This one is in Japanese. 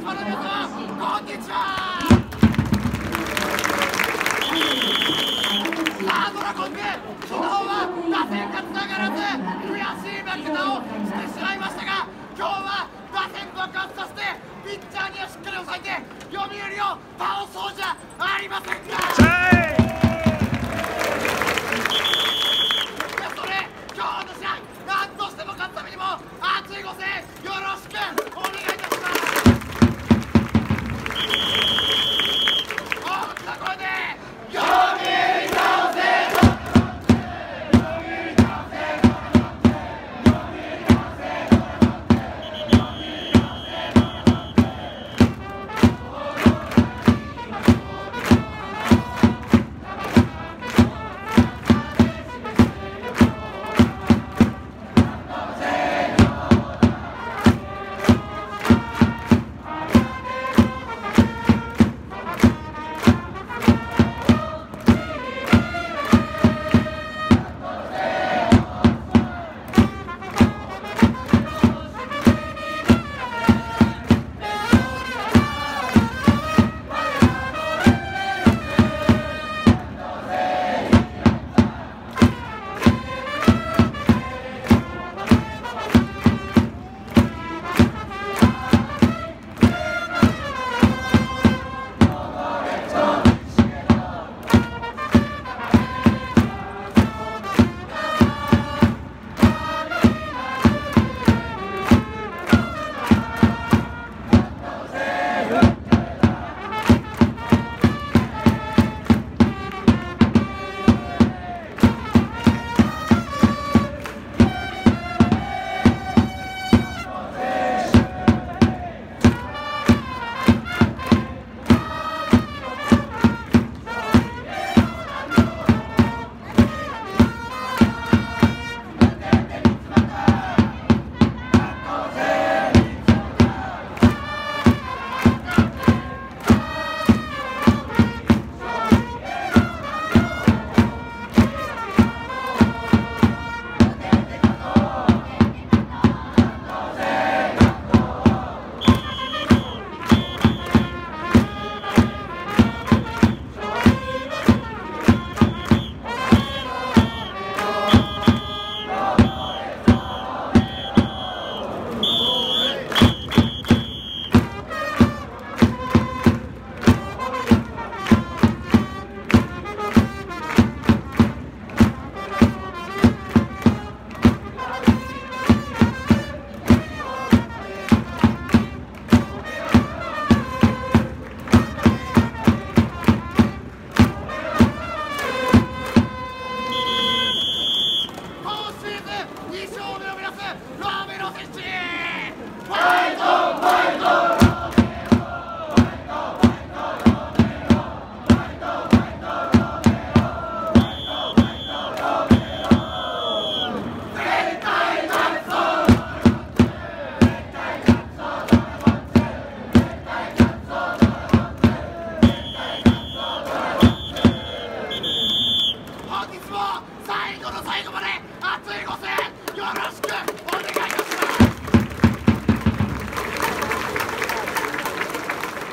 パの皆様、こんにちは。さあドラゴンズ、昨日は打線がつながらず悔しい負け方をしてしまいましたが、今日は打線爆発させてピッチャーにはしっかり抑えて読売を倒そうじゃありませんか。今日の試合、何としても勝つためにも熱いご声援よろしくお願いいたします。大きな声で読売倒せ。最後の最後ま